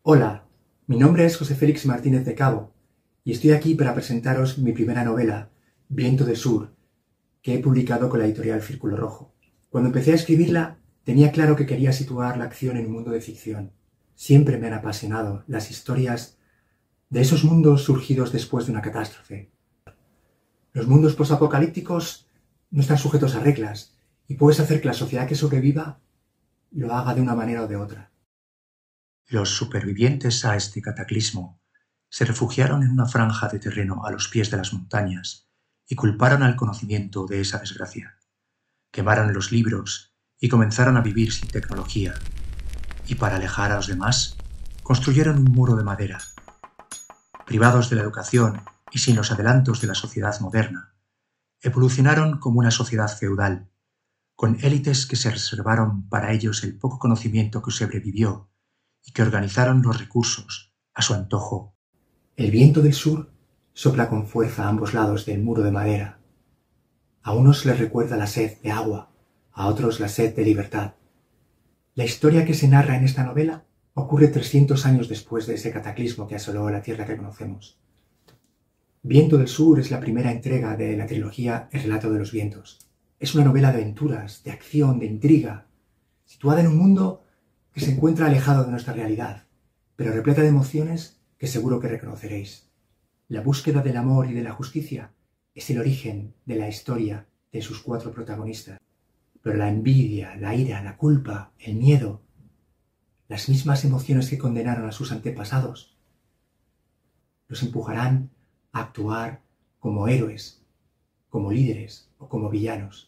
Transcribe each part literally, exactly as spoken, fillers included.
Hola, mi nombre es José Félix Martínez de Cabo y estoy aquí para presentaros mi primera novela, Viento del Sur, que he publicado con la editorial Círculo Rojo. Cuando empecé a escribirla, tenía claro que quería situar la acción en un mundo de ficción. Siempre me han apasionado las historias de esos mundos surgidos después de una catástrofe. Los mundos posapocalípticos no están sujetos a reglas y puedes hacer que la sociedad que sobreviva lo haga de una manera o de otra. Los supervivientes a este cataclismo se refugiaron en una franja de terreno a los pies de las montañas y culparon al conocimiento de esa desgracia. Quemaron los libros y comenzaron a vivir sin tecnología. Y para alejar a los demás, construyeron un muro de madera. Privados de la educación y sin los adelantos de la sociedad moderna, evolucionaron como una sociedad feudal, con élites que se reservaron para ellos el poco conocimiento que sobrevivió y que organizaron los recursos a su antojo. El viento del sur sopla con fuerza a ambos lados del muro de madera. A unos les recuerda la sed de agua, a otros la sed de libertad. La historia que se narra en esta novela ocurre trescientos años después de ese cataclismo que asoló la tierra que conocemos. Viento del Sur es la primera entrega de la trilogía El relato de los vientos. Es una novela de aventuras, de acción, de intriga, situada en un mundo que se encuentra alejado de nuestra realidad, pero repleta de emociones que seguro que reconoceréis. La búsqueda del amor y de la justicia es el origen de la historia de sus cuatro protagonistas. Pero la envidia, la ira, la culpa, el miedo, las mismas emociones que condenaron a sus antepasados, los empujarán a actuar como héroes, como líderes o como villanos.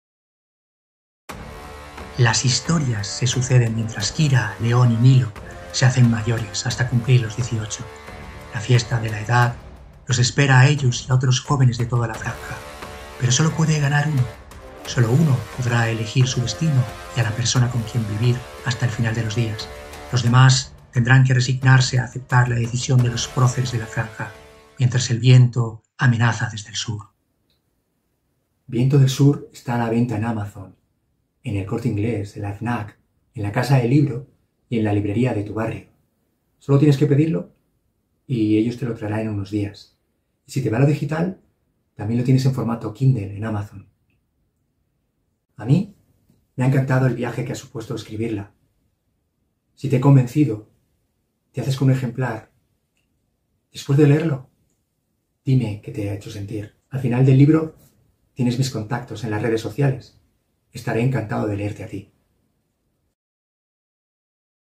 Las historias se suceden mientras Kira, León y Milo se hacen mayores hasta cumplir los dieciocho. La fiesta de la edad los espera a ellos y a otros jóvenes de toda la franja, pero solo puede ganar uno. Solo uno podrá elegir su destino y a la persona con quien vivir hasta el final de los días. Los demás tendrán que resignarse a aceptar la decisión de los próceres de la franja, mientras el viento amenaza desde el sur. Viento del Sur está a la venta en Amazon, en el Corte Inglés, en la FNAC, en la Casa del Libro y en la librería de tu barrio. Solo tienes que pedirlo y ellos te lo traerán en unos días. Y si te va lo digital, también lo tienes en formato Kindle en Amazon. A mí me ha encantado el viaje que ha supuesto escribirla. Si te he convencido, te haces con un ejemplar. Después de leerlo, dime qué te ha hecho sentir. Al final del libro tienes mis contactos en las redes sociales. Estaré encantado de leerte a ti.